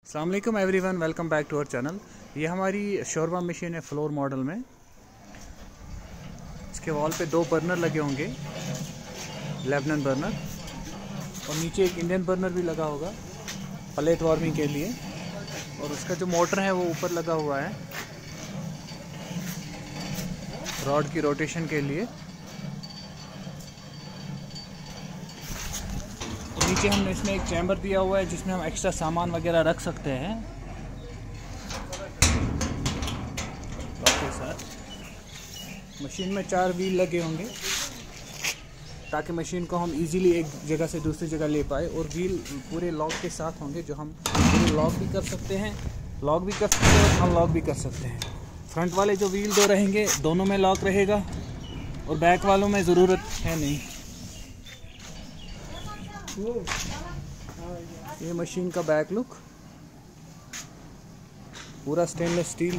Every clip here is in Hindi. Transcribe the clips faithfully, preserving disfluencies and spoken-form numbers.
अस्सलाम वालेकुम everyone, welcome back to our channel. ये हमारी शोरमा मशीन है फ्लोर मॉडल में। इसके वॉल पे दो बर्नर लगे होंगे, लेबनन बर्नर, और नीचे एक इंडियन बर्नर भी लगा होगा प्लेट वार्मिंग के लिए। और उसका जो मोटर है वो ऊपर लगा हुआ है रॉड की रोटेशन के लिए। नीचे हमने इसमें एक चैम्बर दिया हुआ है जिसमें हम एक्स्ट्रा सामान वगैरह रख सकते हैं। साथ मशीन में चार व्हील लगे होंगे ताकि मशीन को हम इजीली एक जगह से दूसरी जगह ले पाए। और व्हील पूरे लॉक के साथ होंगे जो हम पूरे लॉक भी कर सकते हैं, लॉक भी कर सकते हैं, अनलॉक भी कर सकते हैं। फ्रंट वाले जो व्हील दो रहेंगे दोनों में लॉक रहेगा और बैक वालों में ज़रूरत है नहीं। ये मशीन का बैक लुक पूरा स्टेनलेस स्टील,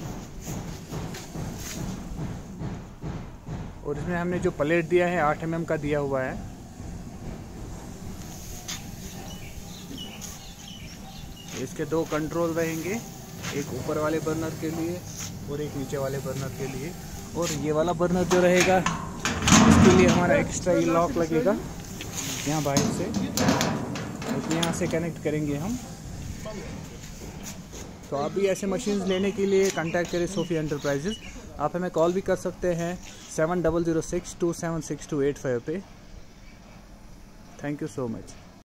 और इसमें हमने जो प्लेट दिया है आठ एम एम का दिया हुआ है। इसके दो कंट्रोल रहेंगे, एक ऊपर वाले बर्नर के लिए और एक नीचे वाले बर्नर के लिए। और ये वाला बर्नर जो रहेगा इसके लिए हमारा एक्स्ट्रा ये लॉक लगेगा यहाँ बाहर से, तो यहाँ से कनेक्ट करेंगे हम। तो आप भी ऐसे मशीन्स लेने के लिए कांटेक्ट करें सोफी एंटरप्राइजेज। आप हमें कॉल भी कर सकते हैं seven double zero six two seven six two eight five पे। Thank you so much.